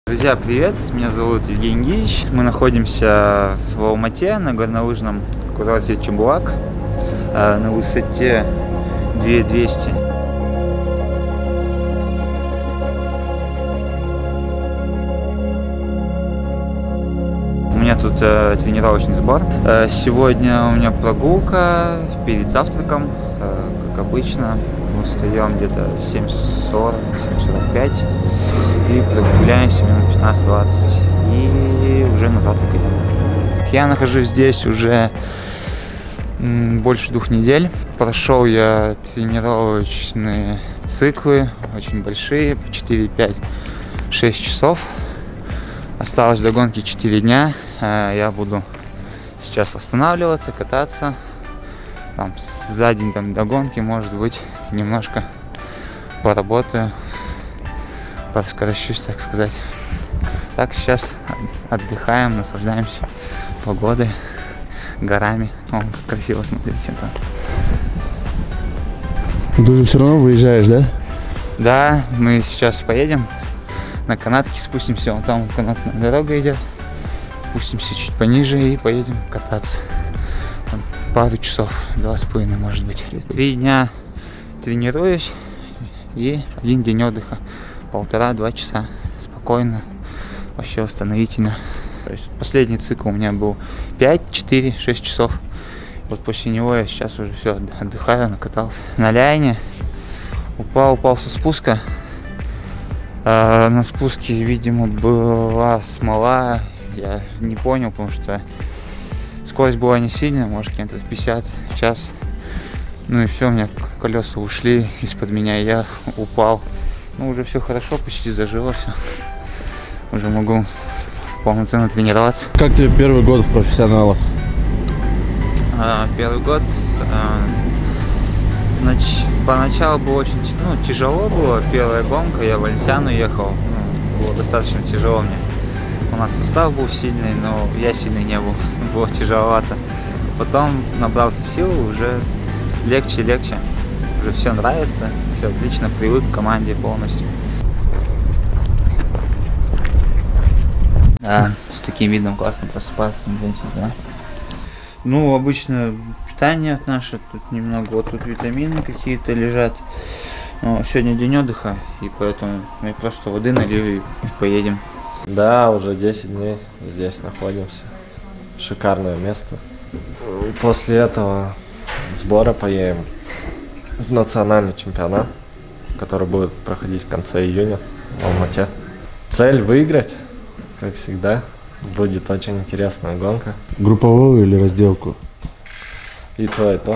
Друзья, привет! Меня зовут Евгений Гич. Мы находимся в Алмате на горнолыжном курорте Чебулак на высоте 2200. У меня тут тренировочный сбор. Сегодня у меня прогулка перед завтраком, как обычно. Мы встаем где-то в 7:40, 7:45 и прогуляемся минут 15-20 и уже на завтрак идем. Я нахожусь здесь уже больше 2 недель. Прошел я тренировочные циклы, очень большие, по 4, 5, 6 часов. Осталось до гонки 4 дня. Я буду сейчас восстанавливаться, кататься. Там, за день до гонки, может быть, немножко поработаю, поскорощусь, так сказать. Так, сейчас отдыхаем, наслаждаемся погодой, горами. О, как красиво смотрите там. Ты уже все равно выезжаешь, да? Да, мы сейчас поедем на канатке, спустимся, вон там канатная дорога идет. Спустимся чуть пониже и поедем кататься. Там пару часов, 2,5 может быть. 3 дня тренируюсь и 1 день отдыха. 1,5-2 часа. Спокойно, вообще восстановительно. То есть последний цикл у меня был 5, 4, 6 часов. Вот после него я сейчас уже все отдыхаю, накатался. На ляйне упал со спуска. На спуске, видимо, была смола. Я не понял, потому что скорость была не сильная, может, км 50 в час. Ну и все, у меня колеса ушли из-под меня, и я упал. Ну, уже все хорошо, почти зажило все. Уже могу полноценно тренироваться. Как тебе первый год в профессионалах? Первый год поначалу было очень тяжело было. Первая гонка, я в Валенсиану ехал. Было достаточно тяжело мне. У нас состав был сильный, но я сильный не был. Было тяжеловато. Потом набрался сил, уже легче. Уже все нравится, все отлично, привык к команде полностью. Да, с таким видом классно просыпаться, да. Ну, обычно питание наше, тут немного, вот тут витамины какие-то лежат. Но сегодня день отдыха, и поэтому мы просто воды налили и поедем. Да, уже 10 дней здесь находимся. Шикарное место. После этого сбора поедем в национальный чемпионат, который будет проходить в конце июня в Алмате. Цель выиграть, как всегда. Будет очень интересная гонка. Групповую или разделку? И то, и то.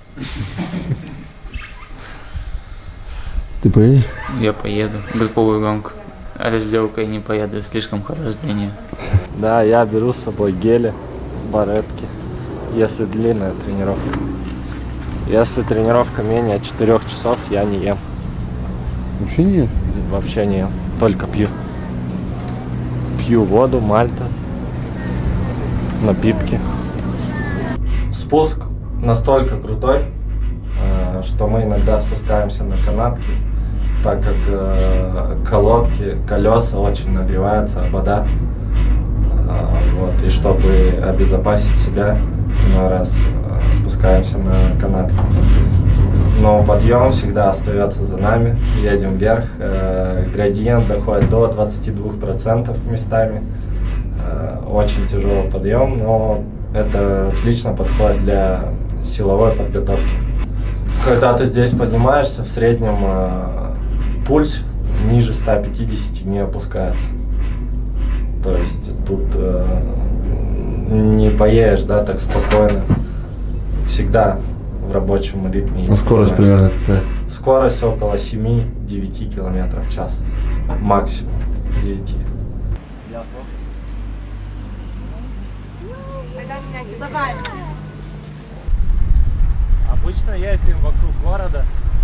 Ты поедешь? Я поеду. Групповую гонку. А разделкой не поеду, слишком хорош для нее. Да, я беру с собой гели, баретки, если длинная тренировка. Если тренировка менее 4 часов, я не ем. Вообще нет? Вообще не ем, только пью. Пью воду, мальта, напитки. Спуск настолько крутой, что мы иногда спускаемся на канатки, так как колодки, колеса очень нагреваются, вода. Вот, и чтобы обезопасить себя, мы раз спускаемся на канатки. Но подъем всегда остается за нами, едем вверх, градиент доходит до 22% местами. Очень тяжелый подъем, но это отлично подходит для силовой подготовки. Когда ты здесь поднимаешься, в среднем пульс ниже 150 не опускается. То есть тут не поедешь, да, так спокойно. Всегда в рабочем ритме. А скорость примерно какая? Скорость около 7-9 км в час. Максимум 9. Обычно ездим вокруг города,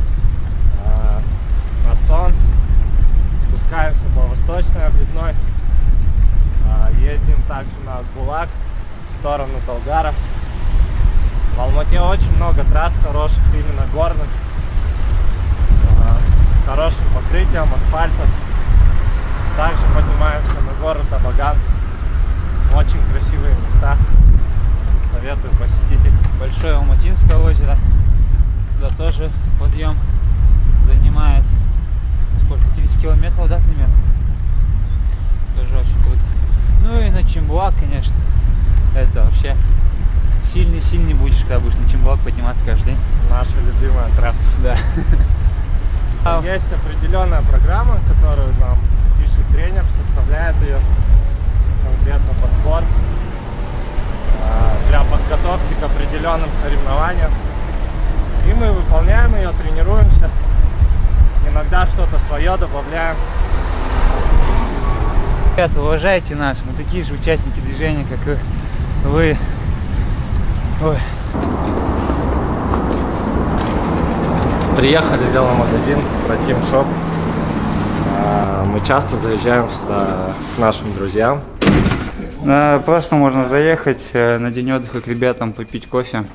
на Сон, спускаемся по Восточной объездной, ездим также на Акбулак в сторону Талгара. В Алмате очень много трасс хороших, именно горных, с хорошим покрытием, асфальтом. Также поднимаемся вообще сильный будешь, когда будешь на Чимблок подниматься каждый день. Наша любимая трасса. Да. Есть определенная программа, которую нам пишет тренер, составляет ее конкретно под спорт для подготовки к определенным соревнованиям. И мы выполняем ее, тренируемся. Иногда что-то свое добавляем. Ребята, уважайте нас, мы такие же участники движения, как и вы. Ой. Приехали в веломагазин Pro-Team Shop. Мы часто заезжаем сюда к нашим друзьям. Просто можно заехать на день отдыха к ребятам, попить кофе.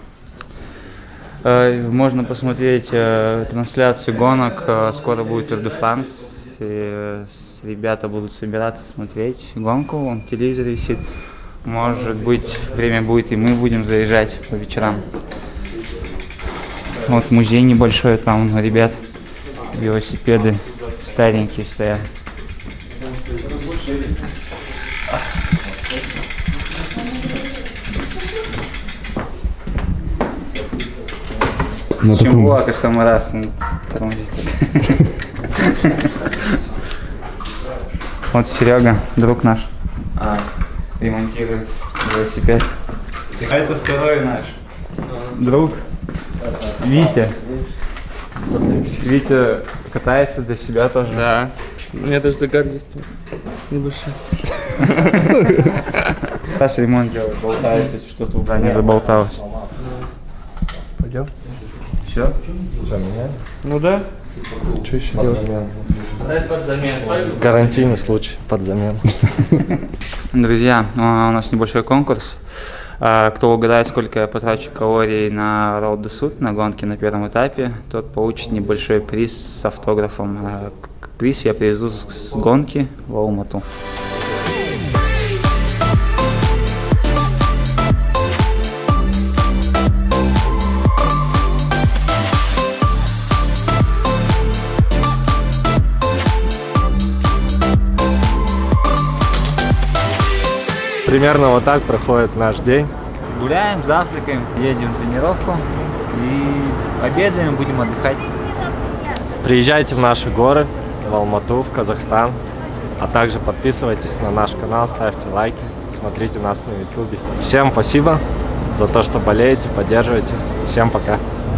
Можно посмотреть трансляцию гонок. Скоро будет Tour de France. Ребята будут собираться смотреть гонку. Вон телевизор висит. Может быть, время будет, и мы будем заезжать по вечерам. Вот музей небольшой, там у ребят велосипеды старенькие стоят. Чимблок и самый раз тормозит. Вот Серега, друг наш, ремонтирует велосипед. А это второй наш друг, Витя. Витя катается для себя тоже. Да. У меня даже загар есть. Небольшой. Сейчас ремонт делает, болтается, что-то туда не заболталось. Пойдем? Все? Ну да. Что еще делать? Под замену. Гарантийный случай под замену. Друзья, у нас небольшой конкурс. Кто угадает, сколько я потрачу калорий на Road to Sud, на гонке на первом этапе, тот получит небольшой приз с автографом. Приз я привезу с гонки в Алмату. Примерно вот так проходит наш день. Гуляем, завтракаем, едем в тренировку и обедаем, будем отдыхать. Приезжайте в наши горы, в Алмату, в Казахстан. А также подписывайтесь на наш канал, ставьте лайки, смотрите нас на YouTube. Всем спасибо за то, что болеете, поддерживаете. Всем пока.